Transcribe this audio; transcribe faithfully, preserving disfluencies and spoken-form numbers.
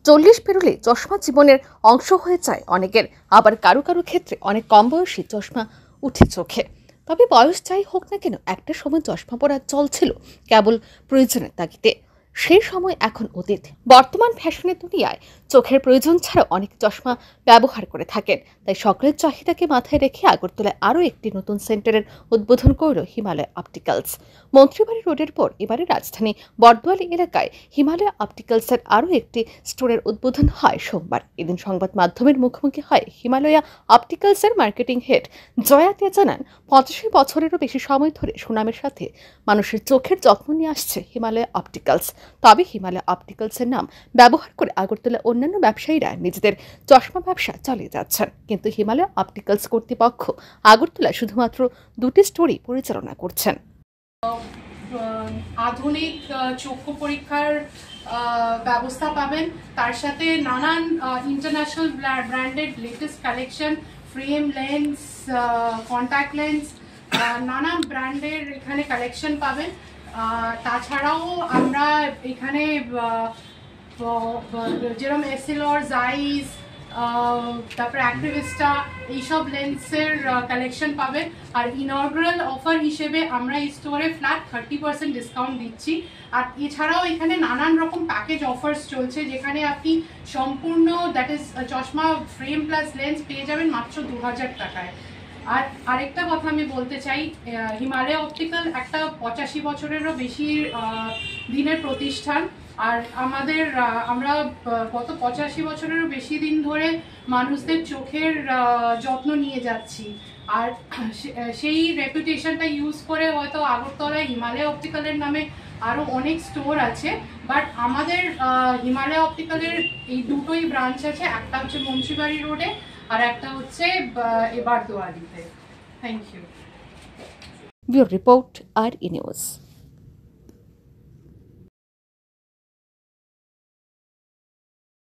চল্লিশ পেরোলে চশমা জীবনের অংশ হয়ে যায় অনেকের, আবার কারো কারো ক্ষেত্রে অনেক কম বয়সী চশমা উঠে চোখে। তবে বয়স যাই হোক না কেন, একটা সময় চশমা পরা চল ছিল কেবল প্রয়োজনের তাগিদে। সেই সময় এখন অতীত। বর্তমান ফ্যাশনের দুনিয়ায় চোখের প্রয়োজন ছাড়া অনেক চশমা ব্যবহার করে থাকেন। তাই সকলের চাহিদাকে মাথায় রেখে আগরতলায় আরও একটি নতুন সেন্টারের উদ্বোধন করল হিমালয় অপটিক্যালস। মন্ত্রীবাড়ি রোডের পর এবারে রাজধানী বর্দোয়ালি এলাকায় হিমালয় অপটিক্যালসের আরও একটি স্টোরের উদ্বোধন হয় সোমবার। এদিন সংবাদ মাধ্যমের মুখোমুখি হয় হিমালয়া অপটিক্যালসের মার্কেটিং হেড জয়া তে জানান, পঁচাশি বছরেরও বেশি সময় ধরে সুনামের সাথে মানুষের চোখের যত্ন নিয়ে আসছে হিমালয় অপটিক্যালস। তবে হিমালয় অপটিক্যালসের নাম ব্যবহার করে আগরতলা অন্যান্য ব্যবসায়ীরা নিজেদের চশমা ব্যবসা চালিয়ে যাচ্ছেন, কিন্তু হিমালয় অপটিক্যালস কর্তৃপক্ষ আগরতলায় শুধুমাত্র দুটি স্টোরই পরিচালনা করছেন। আধুনিক চক্ষু পরীক্ষার ব্যবস্থা পাবেন, তার সাথে নানান international branded latest collection, frame, lens, contact lens, নানান ব্র্যান্ডের এখানে কালেকশন পাবেন। তাছাড়াও আমরা এখানে যেরকম এসএলআর, জাইস, তারপরে অ্যাক্টিভিস্টা এইসব লেন্সের কালেকশন পাবেন। আর ইনঅগ্রাল অফার হিসেবে আমরা এই স্টোরে ফ্ল্যাট থার্টি পার্সেন্ট ডিসকাউন্ট দিচ্ছি। আর এছাড়াও এখানে নানান রকম প্যাকেজ অফার্স চলছে, যেখানে আপনি সম্পূর্ণ দ্যাট ইজ চশমা ফ্রেম প্লাস লেন্স পেয়ে যাবেন মাত্র দু হাজার টাকায়। আর আরেকটা কথা আমি বলতে চাই, হিমালয় অপটিক্যাল একটা পঁচাশি বছরেরও বেশি দিনের প্রতিষ্ঠান। আর আমাদের আমরা গত পঁচাশি বছরেরও বেশি দিন ধরে মানুষদের চোখের যত্ন নিয়ে যাচ্ছি। আর সেই রেপুটেশনটা ইউজ করে হয়তো আগরতলায় হিমালয় অপটিক্যালের নামে আরও অনেক স্টোর আছে, বাট আমাদের হিমালয় অপটিক্যালের এই দুটোই ব্রাঞ্চ আছে, একটা হচ্ছে মন্ত্রীবাড়ি রোডে আর একটা হচ্ছে বর্দোয়ালিতে। Thank you. ব্যুরো রিপোর্ট, আর ই নিউজ।